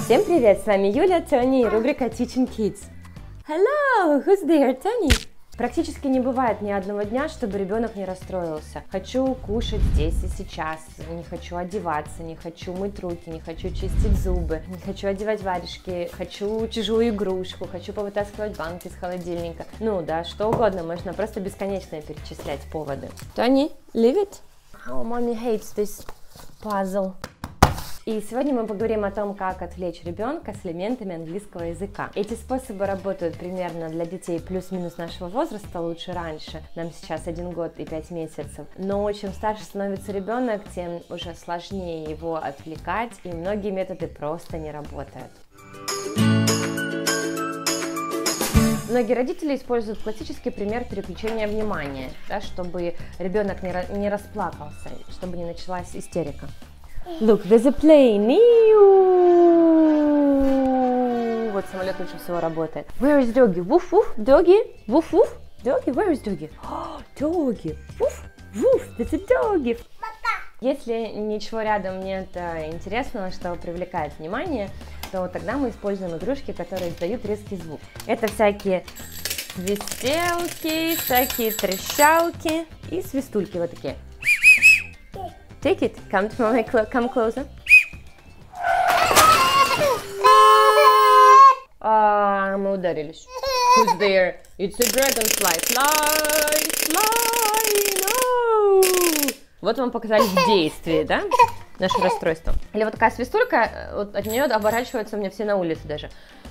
Всем привет, с вами Юля, Тони и рубрика Teaching Kids. Hello, who's there, Тони? Практически не бывает ни одного дня, чтобы ребенок не расстроился. Хочу кушать здесь и сейчас, не хочу одеваться, не хочу мыть руки, не хочу чистить зубы, не хочу одевать варежки, хочу чужую игрушку, хочу повытаскивать банки из холодильника. Ну да, что угодно, можно просто бесконечно перечислять поводы. Тони, leave it? Oh, mommy hates this puzzle. И сегодня мы поговорим о том, как отвлечь ребенка с элементами английского языка. Эти способы работают примерно для детей плюс-минус нашего возраста, лучше раньше. Нам сейчас 1 год и 5 месяцев. Но чем старше становится ребенок, тем уже сложнее его отвлекать, и многие методы просто не работают. Многие родители используют классический пример переключения внимания, да, чтобы ребенок не расплакался, чтобы не началась истерика. Look, there's a plane. Вот самолет лучше всего работает. Where is doggy? Woof woof. Doggy? Woof woof. Doggy? Where is doggy? Oh, doggy. Woof woof. That's a doggy. Если ничего рядом нет интересного, что привлекает внимание, то тогда мы используем игрушки, которые издают резкий звук. Это всякие свистелки, всякие трещалки и свистульки вот такие. Take it. Come to mommy. Come closer. Мы ударились. Who's there? It's a dragonfly. Fly, fly, no. Вот вам показали в действии, да? Наше расстройство. Или вот такая свистулька, вот от нее оборачиваются у меня все на улице даже.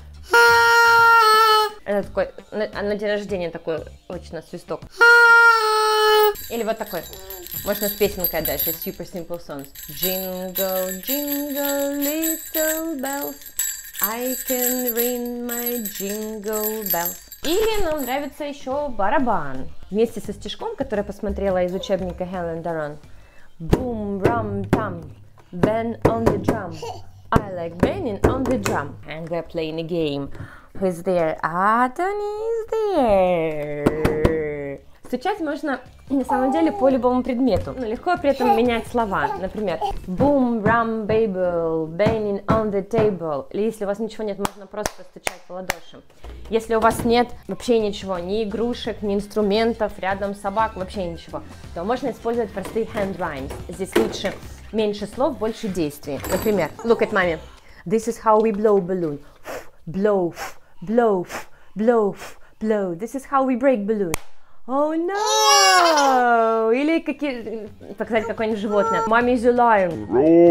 Это такой, на день рождения такой точно свисток. Или вот такой. Можно с песенкой дальше. Super simple songs. Jingle, jingle, little bells. I can ring my jingle bells. Или нам нравится еще барабан. Вместе со стишком, который я посмотрела из учебника Helen Daron. Boom, rum, tum, bang on the drum. I like banging on the drum. And we're playing a game. Who's there? Tony is there. Стучать можно на самом деле по любому предмету, но легко при этом менять слова. Например, boom, rum, babble, banging on the table. Или если у вас ничего нет, можно просто стучать по ладошам. Если у вас нет вообще ничего, ни игрушек, ни инструментов, рядом собак, вообще ничего, то можно использовать простые hand rhymes. Здесь лучше меньше слов, больше действий. Например, look at mommy. This is how we blow balloon. Blow, blow, blow, blow. This is how we break balloon. Oh no! Или показать какое-нибудь животное. Mommy is a lion.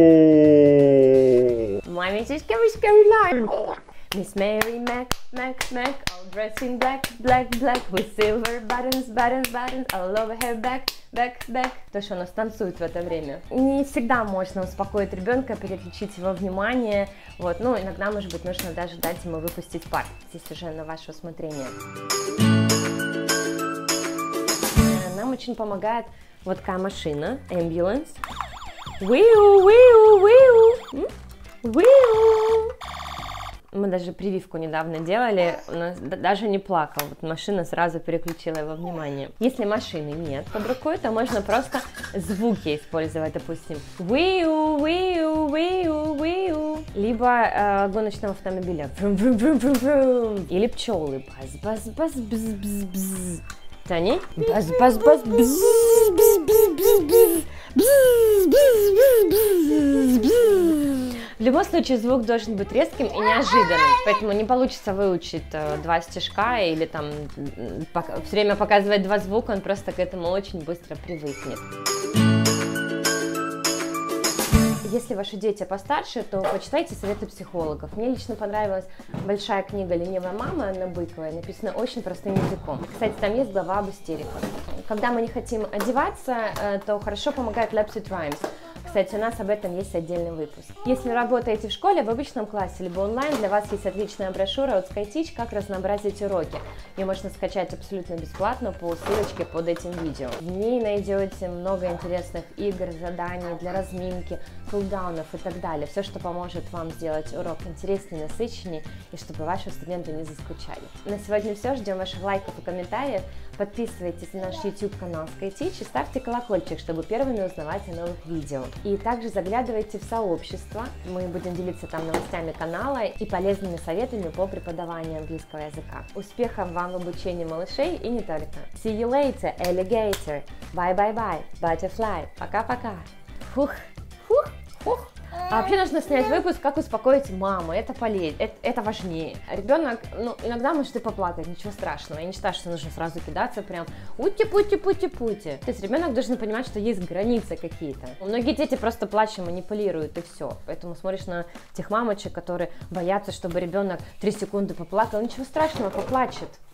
Mommy is a scary, scary lion. Miss Mary Mac, Mac, Mac, all dressed in black, black, black, with silver buttons, buttons, buttons, all over her back, back, back. То, что у нас танцует в это время. Не всегда можно успокоить ребенка, переключить его внимание. Вот, ну, иногда, может быть, нужно даже дать ему выпустить пар. Здесь уже на ваше усмотрение. Нам очень помогает вот такая машина, ambulance. Виу, виу, виу, виу. Мы даже прививку недавно делали, у нас даже не плакал, вот машина сразу переключила его внимание. Если машины нет под рукой, то можно просто звуки использовать, допустим, виу, виу, виу, виу, либо гоночного автомобиля, врум, врум, врум, врум, врум. Или пчелы, баз, баз, баз, бз, бз, бз. Тони? Баз, баз, баз, бз, бз, бз, бз, бз, бз, бз, бз. В любом случае звук должен быть резким и неожиданным, поэтому не получится выучить 2 стишка или там все время показывать 2 звука, он просто к этому очень быстро привыкнет. Если ваши дети постарше, то почитайте советы психологов. Мне лично понравилась большая книга «Ленивая мама» Анны Быковой, написана очень простым языком. Кстати, там есть глава об истериках. Когда мы не хотим одеваться, то хорошо помогает Lapsed Rhymes. Кстати, у нас об этом есть отдельный выпуск. Если работаете в школе, в обычном классе, либо онлайн, для вас есть отличная брошюра от SkyTeach «Как разнообразить уроки». Ее можно скачать абсолютно бесплатно по ссылочке под этим видео. В ней найдете много интересных игр, заданий для разминки, кулдаунов и так далее. Все, что поможет вам сделать урок интереснее, насыщеннее, и чтобы ваши студенты не заскучали. На сегодня все. Ждем ваших лайков и комментариев. Подписывайтесь на наш YouTube канал SkyTeach и ставьте колокольчик, чтобы первыми узнавать о новых видео. И также заглядывайте в сообщество, мы будем делиться там новостями канала и полезными советами по преподаванию английского языка. Успехов вам в обучении малышей и не только. See you later, alligator. Bye-bye-bye, butterfly. Пока-пока. Фух, фух, фух. А вообще нужно снять выпуск, как успокоить маму, это это важнее. Ребенок, иногда может и поплакать, ничего страшного, я не считаю, что нужно сразу кидаться прям ути-пути-пути-пути. То есть ребенок должен понимать, что есть границы какие-то. Многие дети просто плачем манипулируют и все, поэтому смотришь на тех мамочек, которые боятся, чтобы ребенок 3 секунды поплакал, ничего страшного, поплачет.